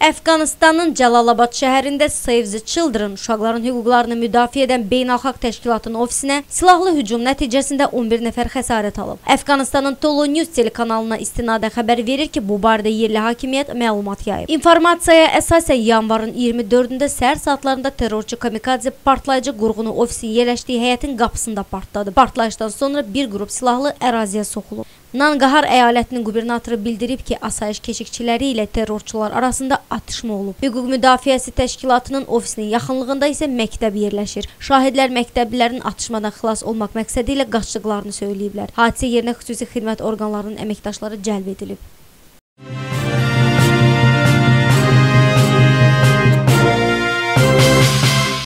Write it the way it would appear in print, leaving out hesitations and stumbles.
Əfqanistanın Cəlalabad şəhərində Save the Children uşaqların hüquqlarını müdafiə edən beynəlxalq təşkilatının ofisinə silahlı hücum nəticəsində 11 nəfər xəsarət alıb. Əfqanistanın Tolo News telekanalına istinadən xəbər verir ki, bu barədə yerli hakimiyyət məlumat yayıb. İnformasiyaya əsasən yanvarın 24-də səhər saatlarında terrorçu kamikadze partlayıcı qurğunu ofisin yerləşdiyi həyətin qapısında partladı. Partlayışdan sonra bir qrup silahlı əraziyə soxulub. Nanqahar əyalətinin qubernatoru bildirib ki, asayiş keşikçiləri ilə terrorçular arasında atışma olub. Hüquq müdafiəsi təşkilatının ofisinin yaxınlığında isə məktəb yerləşir. Şahidlər məktəblilərin atışmadan xilas olmaq məqsədi ilə qaçdıqlarını söyləyiblər. Hadisə yerinə xüsusi xidmət orqanlarının əməkdaşları cəlb edilib.